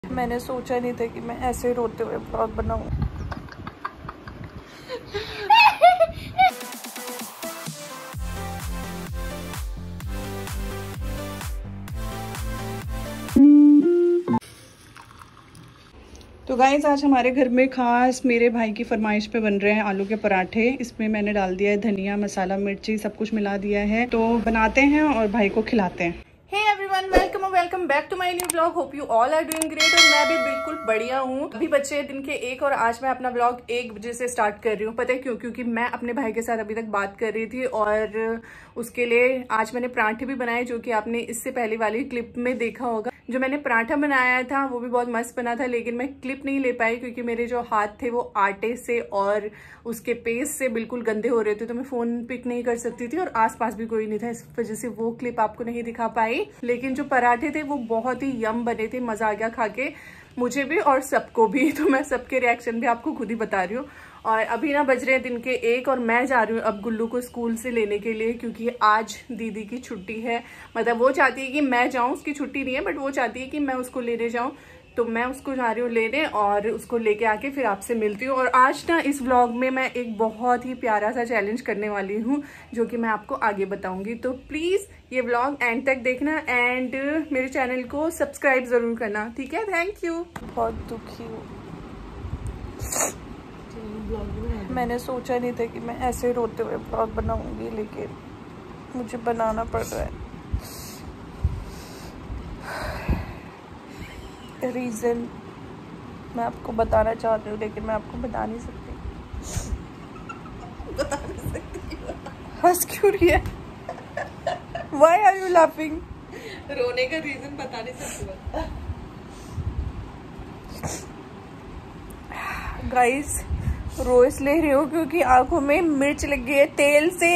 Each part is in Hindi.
मैंने सोचा नहीं था कि मैं ऐसे रोते हुए ब्लॉग बनाऊं। तो गाइस आज हमारे घर में खास मेरे भाई की फरमाइश पे बन रहे हैं आलू के पराठे। इसमें मैंने डाल दिया है धनिया, मसाला, मिर्ची, सब कुछ मिला दिया है। तो बनाते हैं और भाई को खिलाते हैं। Hey everyone, welcome back to my new vlog. Hope you all are doing great. और मैं भी बिल्कुल बढ़िया हूँ। अभी बच्चे हैं दिन के 1 और आज मैं अपना व्लॉग 1 बजे से स्टार्ट कर रही हूँ। पता है क्यों? क्योंकि मैं अपने भाई के साथ अभी तक बात कर रही थी और उसके लिए आज मैंने पराठे भी बनाए, जो कि आपने इससे पहले वाली क्लिप में देखा होगा। जो मैंने पराठा बनाया था वो भी बहुत मस्त बना था, लेकिन मैं क्लिप नहीं ले पाई क्योंकि मेरे जो हाथ थे वो आटे से और उसके पेस्ट से बिल्कुल गंदे हो रहे थे, तो मैं फोन पिक नहीं कर सकती थी और आसपास भी कोई नहीं था, इस वजह से वो क्लिप आपको नहीं दिखा पाई। लेकिन जो पराठे थे वो बहुत ही यम बने थे, मजा आ गया खा के, मुझे भी और सबको भी। तो मैं सबके रिएक्शन भी आपको खुद ही बता रही हूँ। और अभी ना बज रहे हैं दिन के 1 और मैं जा रही हूँ अब गुल्लू को स्कूल से लेने के लिए, क्योंकि आज दीदी की छुट्टी है। मतलब वो चाहती है कि मैं जाऊँ, उसकी छुट्टी नहीं है बट वो चाहती है कि मैं उसको लेने जाऊँ। तो मैं उसको जा रही हूँ लेने और उसको लेके आके फिर आपसे मिलती हूँ। और आज ना इस व्लॉग में मैं एक बहुत ही प्यारा सा चैलेंज करने वाली हूँ, जो कि मैं आपको आगे बताऊंगी। तो प्लीज़ ये व्लॉग एंड तक देखना एंड मेरे चैनल को सब्सक्राइब ज़रूर करना, ठीक है? Thank you. बहुत दुखी हूँ। मैंने सोचा नहीं था कि मैं ऐसे रोते हुए ब्लॉग बनाऊंगी, लेकिन मुझे बनाना पड़ रहा है। रीज़न मैं आपको बताना चाहती हूँ, लेकिन मैं आपको बता नहीं सकती। हंस क्यों रही है? Why are you laughing? रोने का रीजन बता नहीं सकती। गाइस रो इसलिए रही हूँ क्योंकि आंखों में मिर्च लग गई है तेल से।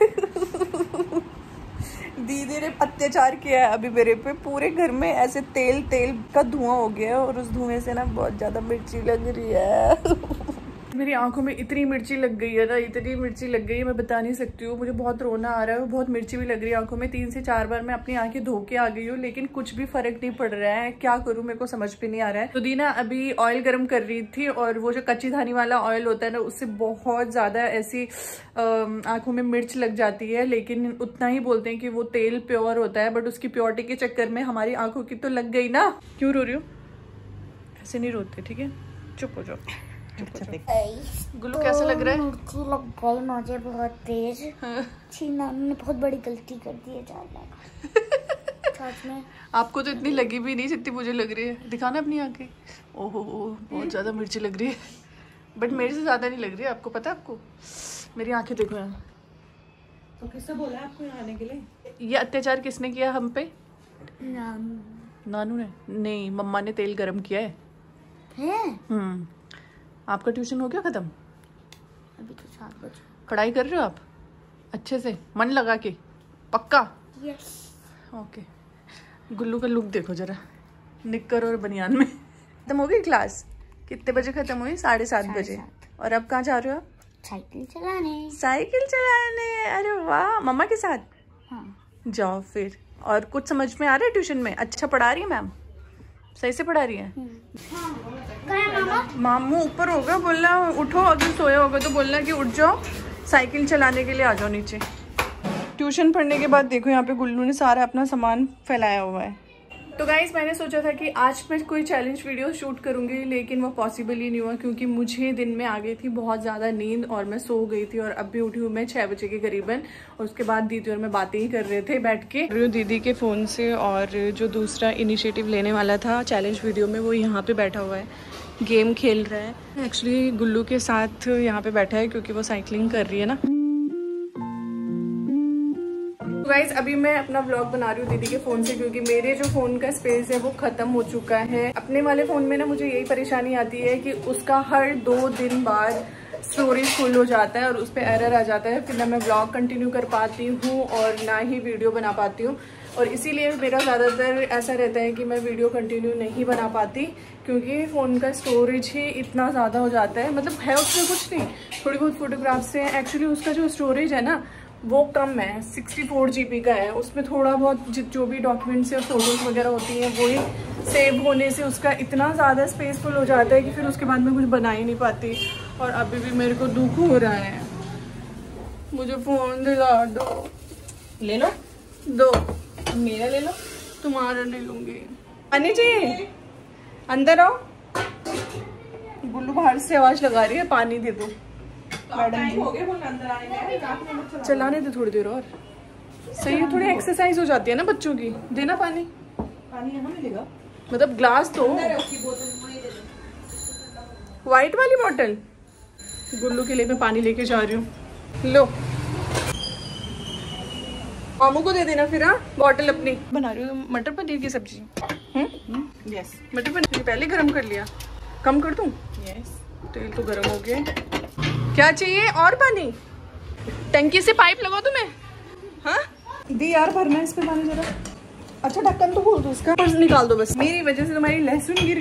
दीदी ने अत्याचार किया है अभी मेरे पे, पूरे घर में ऐसे तेल का धुआं हो गया है और उस धुएं से ना बहुत ज्यादा मिर्ची लग रही है। मेरी आंखों में इतनी मिर्ची लग गई है ना, इतनी मिर्ची लग गई है मैं बता नहीं सकती हूँ। मुझे बहुत रोना आ रहा है, बहुत मिर्ची भी लग रही है आंखों में। 3 से 4 बार मैं अपनी आंखें धो के आ गई हूँ, लेकिन कुछ भी फर्क नहीं पड़ रहा है। क्या करूँ मेरे को समझ भी नहीं आ रहा है। तो दीना अभी ऑयल गर्म कर रही थी और वो जो कच्ची धानी वाला ऑयल होता है ना, उससे बहुत ज्यादा ऐसी आंखों में मिर्च लग जाती है। लेकिन उतना ही बोलते हैं कि वो तेल प्योर होता है, बट उसकी प्योरिटी के चक्कर में हमारी आंखों की तो लग गई ना। क्यों रो रही हो? ऐसे नहीं रोते, ठीक है? चुप हो जाओ। गुल्लू कैसा लग रहा है? मिर्ची लग गई मुझे बहुत तेज। छीना ने बहुत बड़ी गलती कर दी है सच में। आपको तो इतनी लगी भी नहीं जितनी मुझे लग रही है। दिखाना अपनी आंखें। ओहो बहुत ज्यादा मिर्ची लग रही है, बट मेरे से ज्यादा नहीं लग रही है। आपको पता है? आपको मेरी आंखें देखो यहाँ। तो किससे बोला आपको यहाँ आने के लिए? ये अत्याचार किसने किया हम पे? नानू ने? नहीं, मम्मा ने तेल गरम किया है। आपका ट्यूशन हो गया खत्म? अभी तो 7 बजे। पढ़ाई कर रहे हो आप अच्छे से, मन लगा के? पक्का? यस। ओके। गुल्लू का लुक देखो जरा, निक्कर और बनियान में। खत्म हो गई क्लास? कितने बजे खत्म हुई? 7:30 बजे। और अब कहाँ जा रहे हो आप? साइकिल चलाने। साइकिल चलाने? अरे वाह, मम्मा के साथ? हाँ। जाओ फिर। और कुछ समझ में आ रहा है ट्यूशन में? अच्छा पढ़ा रही है मैम? सही से पढ़ा रही है? मामू ऊपर होगा, बोलना उठो, अगर सोया होगा तो बोलना कि उठ जाओ, साइकिल चलाने के लिए आ जाओ नीचे। ट्यूशन पढ़ने के बाद देखो यहाँ पे गुल्लू ने सारा अपना सामान फैलाया हुआ है। तो गाइस मैंने सोचा था कि आज मैं कोई चैलेंज वीडियो शूट करूंगी, लेकिन वो पॉसिबल ही नहीं हुआ क्योंकि मुझे दिन में आ गई थी बहुत ज़्यादा नींद और मैं सो गई थी। और अब भी उठी हूँ मैं 6 बजे के करीबन, और उसके बाद दीदी और मैं बातें ही कर रहे थे बैठ के दीदी के फ़ोन से। और जो दूसरा इनिशिएटिव लेने वाला था चैलेंज वीडियो में, वो यहाँ पर बैठा हुआ है, गेम खेल रहा है। एक्चुअली गुल्लू के साथ यहाँ पर बैठा है क्योंकि वो साइकिलिंग कर रही है ना। गाइस अभी मैं अपना व्लॉग बना रही हूँ दीदी के फोन से, क्योंकि मेरे जो फोन का स्पेस है वो खत्म हो चुका है। अपने वाले फोन में ना मुझे यही परेशानी आती है कि उसका हर 2 दिन बाद स्टोरेज फुल हो जाता है और उस पर एरर आ जाता है। फिर ना मैं व्लॉग कंटिन्यू कर पाती हूँ और ना ही वीडियो बना पाती हूँ, और इसीलिए मेरा ज़्यादातर ऐसा रहता है कि मैं वीडियो कंटिन्यू नहीं बना पाती, क्योंकि फ़ोन का स्टोरेज ही इतना ज़्यादा हो जाता है। मतलब है उसमें कुछ नहीं, थोड़ी बहुत फोटोग्राफ्स हैं। एक्चुअली उसका जो स्टोरेज है ना वो कम है, 64 GB का है। उसमें थोड़ा बहुत जो भी डॉक्यूमेंट्स या फोटोज वगैरह होती हैं वही सेव होने से उसका इतना ज़्यादा स्पेसफुल हो जाता है कि फिर उसके बाद मैं कुछ बना ही नहीं पाती। और अभी भी मेरे को दुख हो रहा है। मुझे फ़ोन दिला दो। ले लो, दो। मेरा ले लो। तुम्हारा ले लूँगी। आने चाहिए, अंदर आओ। गुल्लू बाहर से आवाज़ लगा रही है, पानी दे दो। मैडम जी हो गया बोल अंदर आने, चलाने दे थोड़ी देर और। सही है, थोड़ी एक्सरसाइज हो जाती है ना बच्चों की। देना पानी। पानी यहाँ मिलेगा, मतलब ग्लास तो उसकी बोतल वहीं दे दो। व्हाइट वाली बोतल। गुल्लू के लिए मैं पानी लेके जा रही हूँ। लो, मामू को दे देना फिर। हाँ, बोतल अपनी। बना रही हूँ मटर पनीर की सब्जी। यस, मटर पनीर पहले गरम कर लिया। कम कर दूँ? यस। तेल तो गरम हो गया। क्या चाहिए और पानी? टंकी से पाइप लगा दूं मैं? हाँ दी यार, भरना है इस पे पानी जरा। अच्छा ढक्कन तो खोल दो इसका और निकाल दो बस। मेरी वजह से तुम्हारी लहसुन गिर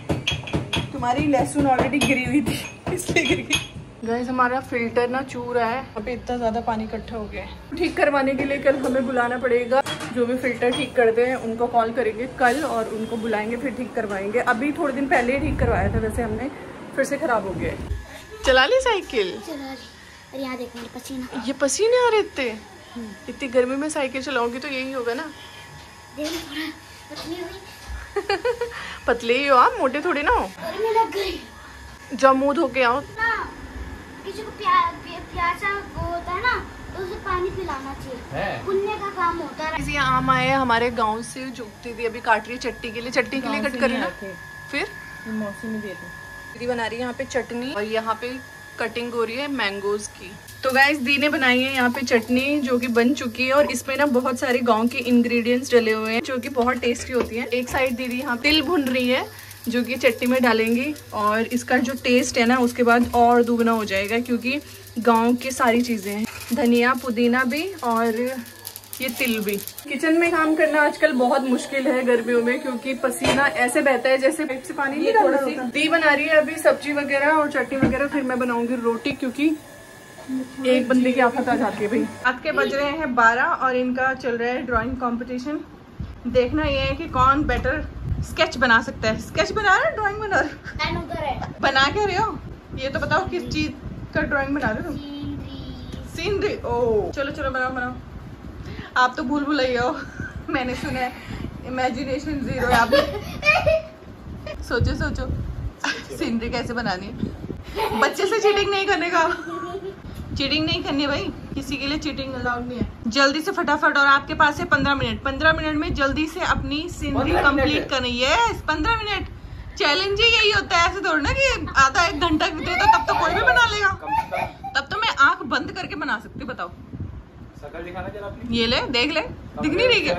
गई। तुम्हारी लहसुन ऑलरेडी गिरी हुई थी इसलिए गिर गई। गाइस हमारा फिल्टर ना चू रहा है, यहाँ पे इतना ज़्यादा पानी इकट्ठा हो गया है। ठीक करवाने के लिए कल हमें बुलाना पड़ेगा। जो भी फिल्टर ठीक करते हैं उनको कॉल करेंगे कल और उनको बुलाएंगे, फिर ठीक करवाएंगे। अभी थोड़े दिन पहले ही ठीक करवाया था वैसे हमने, फिर से खराब हो गया है। चला ली साइकिल? चला ली। अरे यहाँ देख मेरे पसीना। ये पसीने आ रहे इतने। इतनी गर्मी में साइकिल चलाऊंगी तो यही होगा ना। देख थोड़ा पतली हुई। पतले ही हो आप, मोटे थोड़ी ना हो। अरे मैं लग गई। जब मुँह धो के आओ ना किसी को प्यासा वो होता है ना तो उसे पानी पिलाना चाहिए, पुण्य का काम होता है। ये आम आए हमारे गांव से, जो दीदी अभी काट रही है चटनी के लिए कट कर रही है ना। फिर मौसमी दे दो। दीदी बना रही है यहाँ पे चटनी और यहाँ पे कटिंग हो रही है मैंगोज की। तो गाइस दी ने बनाई है यहाँ पे चटनी जो कि बन चुकी है और इसमें ना बहुत सारे गांव के इंग्रेडिएंट्स डले हुए हैं जो कि बहुत टेस्टी होती है। एक साइड दीदी यहाँ तिल भुन रही है जो कि चटनी में डालेंगी और इसका जो टेस्ट है ना उसके बाद और दुगना हो जाएगा, क्योंकि गाँव की सारी चीज़ें हैं, धनिया पुदीना भी और ये तिल भी। किचन में काम करना आजकल बहुत मुश्किल है गर्मियों में, क्योंकि पसीना ऐसे बहता है जैसे पाइप से पानी नहीं डालना होता। दी बना रही है अभी सब्जी वगैरह और चटनी वगैरह, फिर मैं बनाऊंगी रोटी, क्योंकि एक बंदे की आफत आ जाती है भाई। रात के बज रहे हैं 12 और इनका चल रहा है ड्राइंग कंपटीशन। देखना ये है कि कौन बेटर स्केच बना सकता है। स्केच बना रहे हो, ड्राइंग बना रहे हो? बना क्या रहे हो ये तो बताओ, किस चीज का ड्राइंग बना रहे हो? सीनरी। ओह चलो चलो बनाओ बनाओ। आप तो भूल भुलैया हो, मैंने सुना है इमेजिनेशन जीरो है आप। सोचो सोचो सीनरी कैसे बनानी है। बच्चे से चीटिंग नहीं करने का, चीटिंग नहीं करनी भाई, किसी के लिए चीटिंग अलाउड नहीं है। जल्दी से फटाफट, और आपके पास है 15 मिनट। 15 मिनट में जल्दी से अपनी सीनरी कंप्लीट करनी है। 15 मिनट चैलेंज ही यही होता है, ऐसे थोड़ी ना कि आधा 1 घंटा बीते तो तब तो कोई भी बना लेगा। तब तो मैं आंख बंद करके बना सकती। बताओ शक्ल दिखाना जरा अपनी। ये ले देख ले, दिख नहीं रही क्या?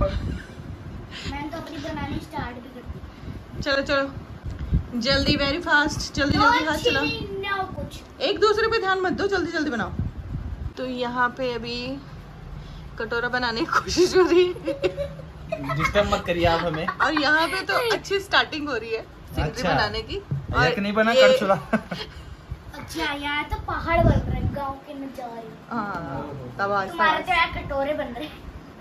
मैंने तो अपनी बनानी स्टार्ट भी कर दी। चलो चलो जल्दी, वेरी फास्ट, जल्दी जल्दी हाथ चलाओ। कुछ एक दूसरे पे ध्यान मत दो, जल्दी जल्दी बनाओ। तो यहाँ पे अभी कटोरा बनाने की कोशिश हो रही है। डिस्टर्ब मत करिए आप हमें। और यहाँ पे तो अच्छी स्टार्टिंग हो रही है सीनरी बनाने की। और नहीं बना कर चुला। अच्छा यहाँ तो पहाड़ बन रहे हैं, गाँव के नजारे। हाँ तब आज तुम्हारे तो यहाँ कटोरे बन रहे।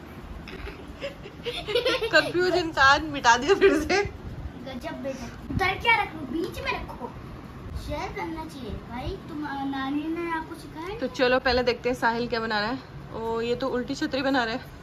कंफ्यूजन कान मिटा दिया फिर से। गजब बेटा, उधर क्या रखो, बीच में रखो। शेयर करना चाहिए भाई, तुम नानी ने आपको सिखाया। तो चलो पहले देखते हैं साहिल क्या बना रहा है। ओ ये तो उल्टी छतरी बना रहा है।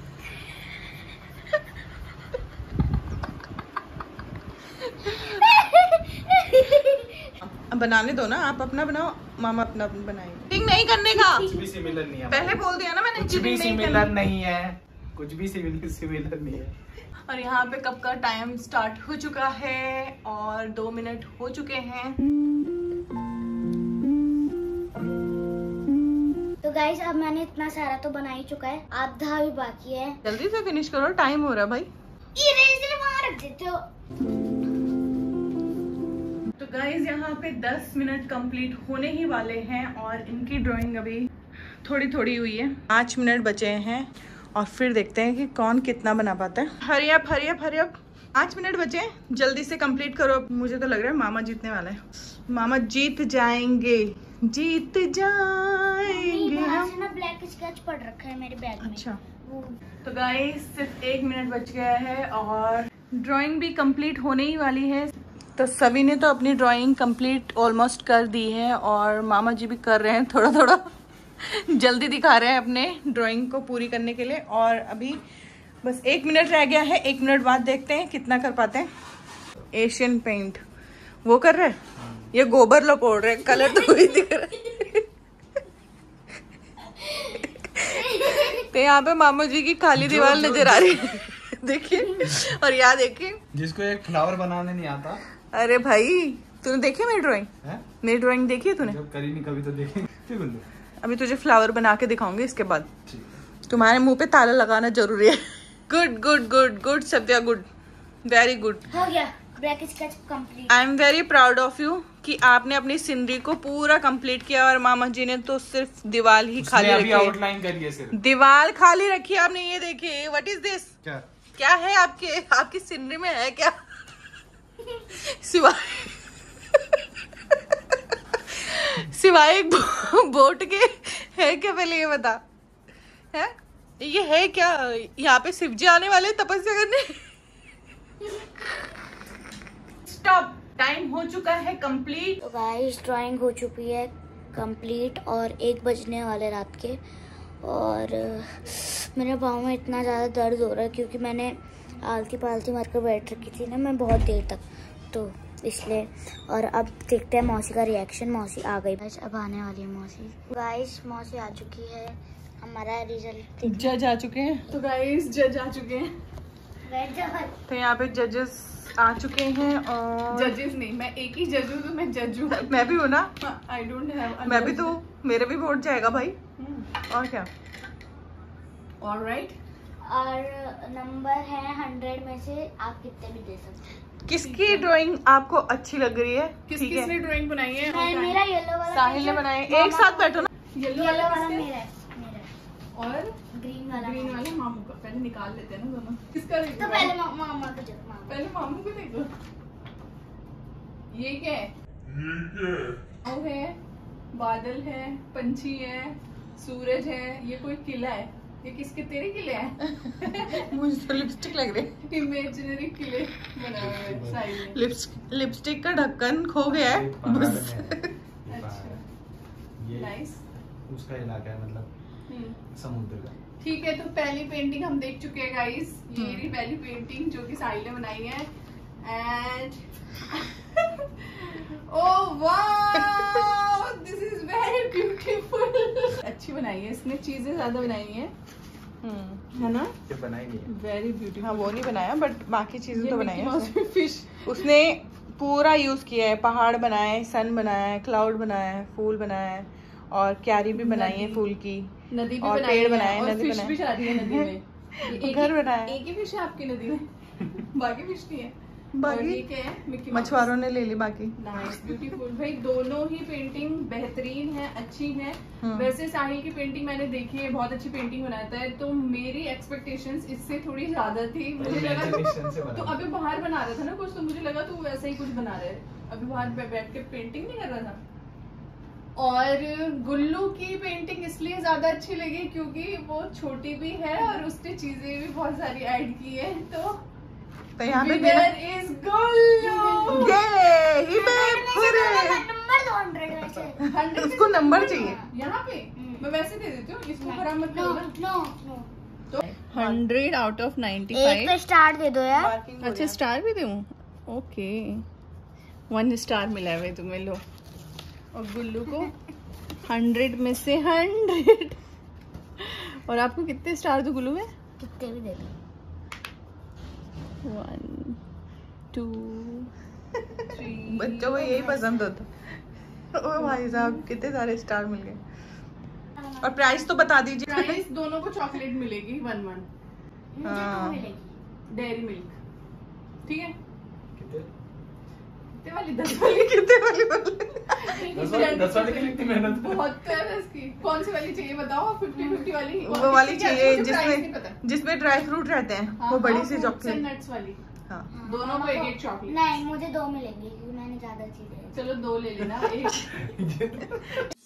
बनाने दो ना, आप अपना बनाओ, मामा अपना बनाएंगे। चीटिंग नहीं करने का, कुछ भी सिमिलर नहीं है। पहले बोल दिया ना मैंने, कुछ भी सिमिलर नहीं है, कुछ भी सिमिलर नहीं है। और यहाँ पे कब का टाइम स्टार्ट हो चुका है और 2 मिनट हो चुके हैं। तो गाइस अब मैंने इतना सारा तो बना ही चुका है, आधा भी बाकी है। जल्दी से फिनिश करो, टाइम हो रहा है भाई। इरेजर वहाँ रख देते हो। तो गाइस यहाँ पे 10 मिनट कंप्लीट होने ही वाले हैं और इनकी ड्राइंग अभी थोड़ी थोड़ी हुई है। 5 मिनट बचे हैं और फिर देखते हैं कि कौन कितना बना पाता है। Hurry up hurry up hurry up. 5 minute बचे हैं, जल्दी से कंप्लीट करो। मुझे तो लग रहा है मामा जीतने वाला है, मामा जीत जाएंगे। जीत जाएंगे हम। ना ब्लैक स्केच पड़ रखा है मेरे बैग में। अच्छा तो गाइस सिर्फ 1 मिनट बच गया है और ड्राइंग भी कंप्लीट होने ही वाली है। तो सभी ने तो अपनी ड्राइंग कंप्लीट ऑलमोस्ट कर दी है और मामा जी भी कर रहे हैं, थोड़ा थोड़ा जल्दी दिखा रहे हैं अपने ड्राइंग को पूरी करने के लिए। और अभी बस 1 मिनट रह गया है, 1 मिनट बाद देखते हैं कितना कर पाते हैं। एशियन पेंट वो कर रहे हैं, ये गोबर लपोड़ रहे हैं, कलर तो वही दिख रहा है। तो यहाँ पे मामा जी की खाली दीवार नजर आ रही है देखिए। और यहाँ देखिए जिसको एक फ्लावर बनाने नहीं आता। अरे भाई तूने देखी मेरी ड्राइंग? मेरी ड्राइंग देखी है तूने? जब करी नहीं कभी तो देखेंगे। अभी तुझे फ्लावर बना के दिखाऊंगी इसके बाद। तुम्हारे मुंह पे ताला लगाना जरूरी है। Good good good good Satya, good, very good. हो गया black sketch complete. I am very proud of you कि आपने अपनी सीनरी को पूरा कंप्लीट किया और मामा जी ने तो सिर्फ दीवार ही खाली रखी है। आउटलाइन करी है सिर्फ, दीवार खाली रखी है आपने। ये देखिए व्हाट इज दिस, क्या है आपकी सीनरी में है क्या सिवाय एक बोट के है क्या? पहले ये बता, है ये है क्या? यहाँ पे शिव जी आने वाले तपस्या करने। स्टॉप, टाइम हो चुका है कंप्लीट। तो गाइस ड्राइंग हो चुकी है कंप्लीट और 1 बजने वाले रात के। और मेरे पाँव में इतना ज़्यादा दर्द हो रहा है क्योंकि मैंने आलती पालती मारकर बैठ रखी थी ना मैं बहुत देर तक, तो इसलिए। और अब देखते हैं मौसी का रिएक्शन। मौसी आ गई, अब आने वाली है मौसी। गाइस मौसी आ चुकी है, हमारा रिजल्ट जज आ चुके हैं। तो गाइस जज आ चुके हैं, तो यहाँ पे जजेस आ चुके हैं। और जजेस नहीं, मैं एक ही जज हूँ, तो मैं जज हूँ। मैं भी हूँ ना, आई डोंट हैव, मैं भी तो, मेरे भी वोट जाएगा भाई। और क्या, ऑलराइट। और नंबर है 100 में से आप कितने भी दे सकते हैं। किसकी ड्राइंग आपको अच्छी लग रही है? किसने ड्राइंग बनाई है? मेरा येलो वाला, साहिल ने बनाई। एक साथ बैठो ना। येलो वाला वाला मेरा है और ग्रीन वाला मामू का। पहले निकाल लेते हैं ना दोनों, किसका देखो? तो पहले मामा का देखो। पहले मामू को देखो। ये क्या है? वो है, बादल है, पंछी है, सूरज है, ये कोई किला है। ये किसके, तेरे किले हैं? मुझे तो लिपस्टिक लग रही है। इमेजिनरी किले बनाए हुए हैं साइड में। लिपस्टिक का ढक्कन खो गया है बस। अच्छा, नाइस। उसका इलाका है, मतलब समुद्र का। ठीक है, तो पहली पेंटिंग हम देख चुके हैं गाइस। ये रही पहली पेंटिंग जो कि साहिल ने बनाई है। And oh wow, this is very beautiful. अच्छी बनाई है इसने, चीजें ज्यादा बनाई है ना? ये बनाई नहीं है, वेरी ब्यूटीफुल। हाँ वो नहीं बनाया, बट बाकी चीजें तो बनाई है उसने। फिश उसने पूरा यूज किया है। पहाड़ बनाया है, सन बनाया है, क्लाउड बनाया है, फूल बनाया है और क्यारी भी बनाई है फूल की, नदी भी और बनाई पेड़ है, बनाए, और नदी फिश बनाए। भी जा रही है नदी में। घर बनाया है। एक ही फिश है आपकी नदी में, बाकी फिश नहीं है। और ये क्या है? Mickey Mouse. मछुआरों ने ले ली बाकी। Nice, beautiful. भाई दोनों ही पेंटिंग बेहतरीन है, अच्छी है। वैसे साहिल की पेंटिंग मैंने देखी है, बहुत अच्छी पेंटिंग बनाता है, तो मेरी एक्सपेक्टेशंस इससे थोड़ी ज्यादा थी। मुझे लगा तो अभी बाहर बना रहा था ना कुछ, तो मुझे लगा तू वैसा ही कुछ बना रहा है, अभी बाहर बैठ के पेंटिंग नहीं कर रहा था। और गुल्लू की पेंटिंग इसलिए ज्यादा अच्छी लगी क्योंकि वो छोटी भी है और उसने चीजें भी बहुत सारी ऐड की है। तो यहाँ पे इज गुल्लू। उसको नंबर चाहिए यहाँ पे, मैं वैसे दे देती हूँ, इसको भरा मत नो करो। नो, तो 100 आउट ऑफ 95। एक पे स्टार दे दो यार। अच्छा स्टार भी दूँ? ओके, 1 स्टार मिला है भाई तुम्हें, लो। और गुल्लू को 100 में से 100। और आपको कितने स्टार दो गुल्लू में? कितने भी दे दो। 1 2 3। बच्चों को यही पसंद होता। ओ भाई साहब कितने सारे स्टार मिल गए। और प्राइस तो बता दीजिए। प्राइस दोनों को चॉकलेट मिलेगी 1-1 मुझे तो मिलेगी डेयरी मिल्क, ठीक है? कितने वाली 10 वाली, कितने वाली बोले? 10 वाले के लिए इतनी मेहनत। बहुत है इसकी। कौन सी वाली चाहिए बताओ? 50-50 वाली? वो वाली चाहिए जिसमें जिसमें ड्राई फ्रूट रहते हैं। हाँ, वो बड़ी हाँ, सी fruits and चॉकलेट। nuts वाली। हाँ दोनों को एक एक चॉकलेट। नहीं, मुझे 2 मिलेंगे क्योंकि मैंने ज्यादा चीजें। चलो 2 ले लेना, एक